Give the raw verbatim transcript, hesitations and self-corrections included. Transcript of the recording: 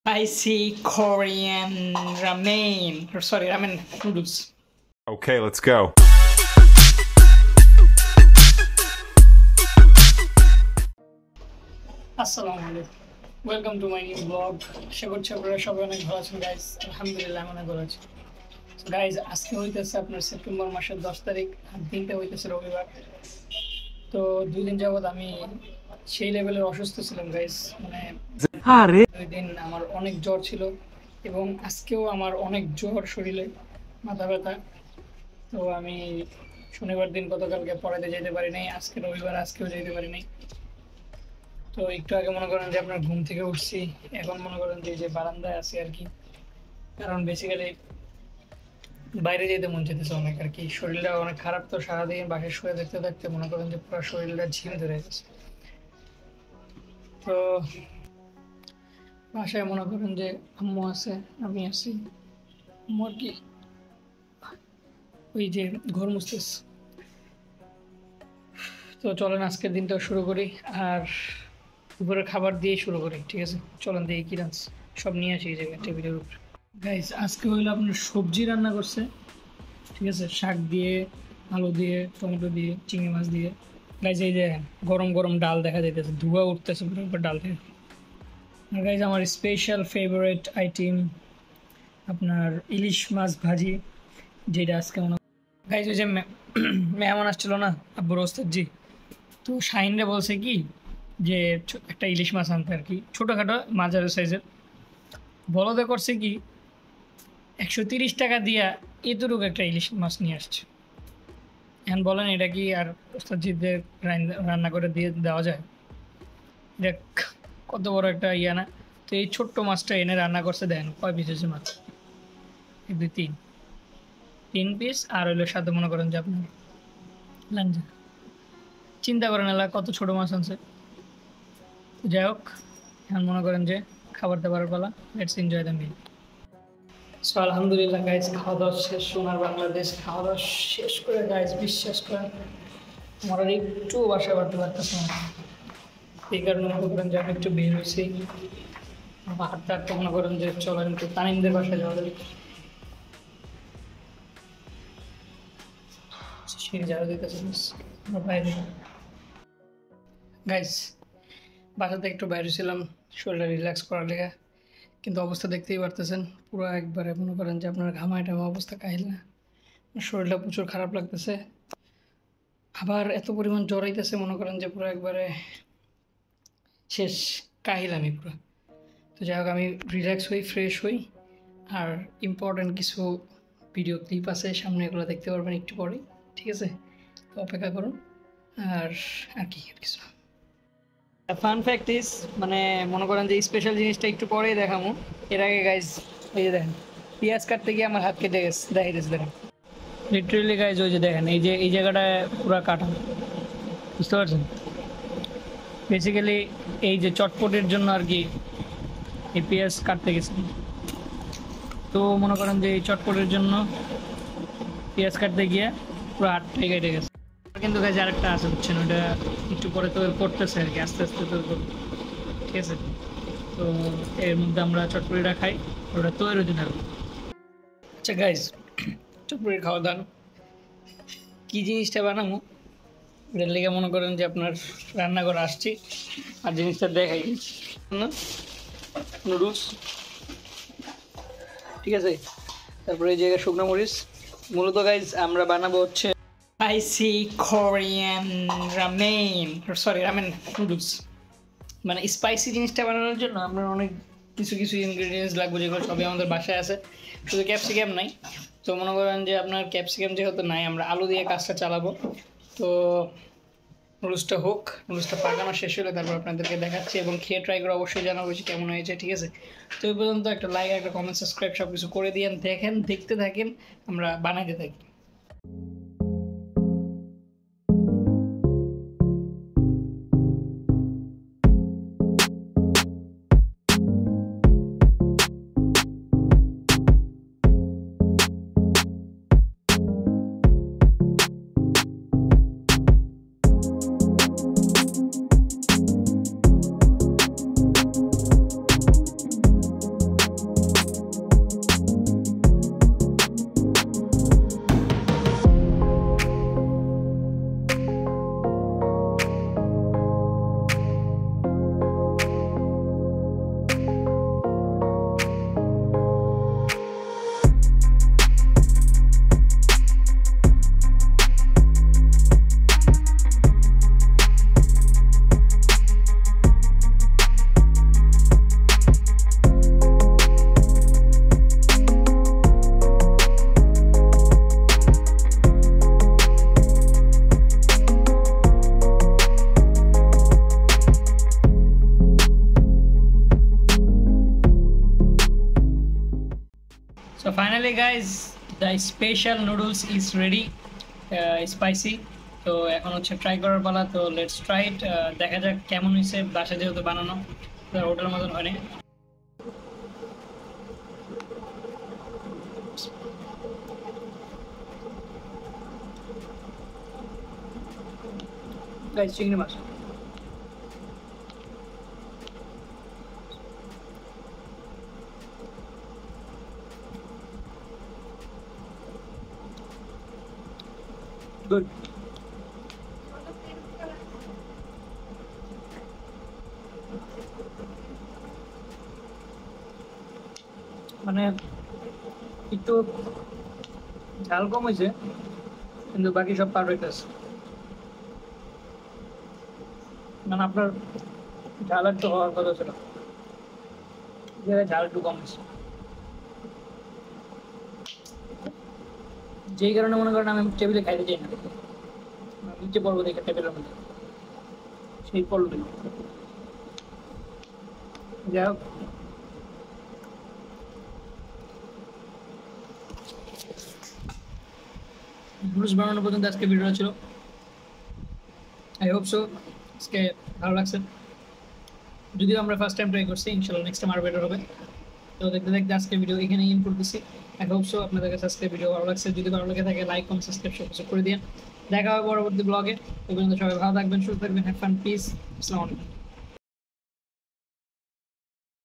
Spicy Korean ramen, or sorry, ramen noodles. Okay, let's go. Assalamualikum. Welcome to my new vlog. আশা করছি আপনারা সবাই অনেক ভালো আছেন গাইস। আলহামদুলিল্লাহ আমি অনেক ভালো আছি। So guys, আজকে হইতেছে আপনার সেপ্টেম্বর মাসের দশ তারিখ আর দিনটা হইতেছে রবিবার। তো দুই দিন যাবত আমি সেই লেভেলের অসুস্থ ছিলাম গাইস, মানে আরে দুই দিন আমার অনেক জ্বর ছিল এবং আজকেও আমার অনেক জ্বর, শরীরে মাথা ব্যথা। তো আমি শনিবার দিন গতকালকে পড়াতে যেতে পারি নাই, আজকে রবিবার আজকেও যেতে পারি নাই। তো একটু আগে মনে করেন যে আপনার ঘুম থেকে উঠছি, এখন মনে করেন যে যে বারান্দায় আছি আর কি, কারণ বেসিক্যালি বাইরে যেতে মন যেতেছে অনেক আর কি। শরীরটা অনেক খারাপ, তো সারাদিন বাসায় শুয়ে দেখতে দেখতে মনে করেন যে পুরো শরীরটা ঝিম ধরে গেছে। তো বাসায় মনে করেন যে আম্মু আছে, আমি আছি, আম্মুর কি ওই যে ঘর মুছতেছে। তো চলেন আজকের দিনটা শুরু করি, আর দুপুরের খাবার দিয়ে শুরু করি, ঠিক আছে? চলেন দেখি কি রান্না, সব নিয়ে আসি এই জায়গায় টেবিলের উপরে। গাইস আজকে হইলো আপনার সবজি রান্না করছে, ঠিক আছে? শাক দিয়ে, আলু দিয়ে, টমেটো দিয়ে, চিংড়ি মাছ দিয়ে। গাইস এই দেখেন গরম গরম ডাল দেখা যাইতেছে, ধোঁয়া উঠতেছে পুরো উপর ডাল থেকে। আর গাইস আমার স্পেশাল ফেভারিট আইটেম আপনার ইলিশ মাছ ভাজি, যেটা আজকে মনে গাইস ওই যে মেহমান আসছিল না আব্বুর ওস্তাদ জি, তো শাহিনরে বলছে কি যে একটা ইলিশ মাছ আনতে আর কি, ছোটোখাটো মাঝারি সাইজের। বলদে করছে কি একশো তিরিশ টাকা দিয়া এতটুকু একটা ইলিশ মাছ নিয়ে আসছে। এখন বলেন এটা কি আর ওস্তাদজিদের রান্না করে দিয়ে দেওয়া যায়? এটা কত বড় একটা ইয়া না? তো এই ছোট্ট মাছটা এনে রান্না করছে, দেখেন কয় পিস হয়েছে মাছ, এক দুই তিন তিন পিস। আর হইলো সাথে মনে করেন যে আপনার লাঞ্জা, চিন্তা করেন এলা কত ছোটো মাছ আনছে। যাই হোক, এখন মনে করেন যে খাবার দাবারের পালা, let's enjoy the meal. So আলহামদুলিল্লাহ গাইজ, খাওয়া দাওয়া শেষ, সোনার বাংলাদেশ খাওয়া দাওয়া শেষ করে গাইজ বিশ্বাস করেন আমার আর একটু বাসায় বাড়তে পারতেছে না। এই কারণে মনে করেন যে আমি একটু বের হয়েছি, হাঁটতে হাঁটতে মনে করেন যে চলেন একটু তানিমদের বাসায় যাওয়া যাবে। সিঁড়ি ঝাড়ু দিতেছে বাইরে। গাইজ বাসাতে একটু বাইরে ছিলাম শরীরটা রিল্যাক্স করার লেগে, কিন্তু অবস্থা দেখতেই পারতেছেন পুরো একবারে মনে করেন যে আপনার ঘামায় টামা অবস্থা কাহিল না, শরীরটা প্রচুর খারাপ লাগতেছে। আবার এত পরিমাণ জ্বর আইতেছে মনে করেন যে পুরো একবারে শেষ কাহিল আমি পুরো। তো যাই হোক, আমি রিল্যাক্স হই, ফ্রেশ হই, আর ইম্পর্ট্যান্ট কিছু ভিডিও ক্লিপ আছে সামনে, এগুলো দেখতে পারবেন একটু পরেই, ঠিক আছে? তো অপেক্ষা করুন। আর আর কি আর কিছু ফান ফ্যাক্ট ইস, মানে মনে করেন যে স্পেশাল জিনিসটা একটু পরেই দেখাবো। এর আগে গাইজ এই যে দেখেন পেঁয়াজ কাটতে গিয়ে আমার হাত কেটে গেছে, দেখাই দিয়েছে দেখেন লিটারেলি গাইজ। ওই যে দেখেন এই যে এই জায়গাটায় পুরো কাটা, বুঝতে পারছেন? বেসিক্যালি এই যে চটপটের জন্য আর কি এই পেঁয়াজ কাটতে গেছে। তো মনে করেন যে এই চটপটের জন্য পেঁয়াজ কাটতে গিয়ে পুরো হাতটাই কেটে গেছে। কিন্তু গাইজ আরেকটা আছে বুঝছেন, ওটা একটু পরে তৈরি করতেছে আর কি, আস্তে আস্তে তৈরি করবো, ঠিক আছে? তো এর মধ্যে আমরা চটপটিটা খাই, ওটা তৈরি হতে থাকবে। আচ্ছা গাইজ, চটপটির খাওয়া দাওয়া কী জিনিসটা বানাবো এটার লেগে মনে করেন যে আপনার রান্নাঘর আসছি আর জিনিসটা দেখাই না, নুডলস, ঠিক আছে? তারপরে এই জায়গায় শুকনো মরিচ। মূলত গাইজ আমরা বানাবো হচ্ছে spicy Korean ramen, sorry ramen noodles. মানে স্পাইসি জিনিসটা বানানোর জন্য আমরা অনেক কিছু কিছু ইনগ্রিডিয়েন্টস লাগবে, যেগুলো সবই আমাদের বাসায় আছে, শুধু ক্যাপসিকাম নাই। তো মনে করেন যে আপনার ক্যাপসিকাম যেহেতু নাই, আমরা আলু দিয়ে কাজটা চালাবো। তো নুডলসটা হোক, নুডলসটা পাকানো শেষ হলে তারপর আপনাদেরকে দেখাচ্ছি এবং খেয়ে ট্রাই করে অবশ্যই জানাবো যে কেমন হয়েছে, ঠিক আছে? তো এই পর্যন্ত একটা লাইক, একটা কমেন্ট, সাবস্ক্রাইব সব কিছু করে দিয়েন, দেখেন, দেখতে থাকেন, আমরা বানাইতে থাকি। So finally guys, the special noodles is ready, uh, spicy. তো এখন হচ্ছে ট্রাই করার পালা, তো লেটস ট্রাই ইট। দেখা যাক কেমন হয়েছে। বাসা যেহেতু বানানো, হোটেলের মতন হয়নি। গাইস চিংড়ি মাছ গুড। মানে একটু ঝাল কম হয়েছে, কিন্তু বাকি সব পারফেক্ট আছে। মানে আপনার ঝাল একটু হওয়ার কথা ছিল, ঝাল একটু কম হয়েছে, যেই কারণে মনে করেন আমি টেবিলে খাইতে চাই না, নিচে পড়বো দেখে টেবিলের মধ্যে সেই পড়লো না। যাই হোক, নুডলস বানানো পর্যন্ত আজকে ভিডিওটা ছিল। আই হোপ সো আজকে ভালো লাগছে। যদিও আমরা ফার্স্ট টাইম ট্রাই করছি, ইনশাল্লাহ নেক্সট টাইম আরও বেটার হবে। তো দেখতে দেখতে আজকে ভিডিও এখানে ইন করতেছি। আই হোপ সো আপনাদের কাছে আজকে ভিডিও ভালো লাগছে। যদি ভালো লাগে থাকে লাইক কমেন্ট সাবস্ক্রাইব সব কিছু করে দিন। দেখা হবে পরবর্তী ব্লগে। তো পর্যন্ত সবাই ভালো থাকবেন, সুস্থ থাকবেন, হ্যাভ ফান, পিস, আসসালামু আলাইকুম।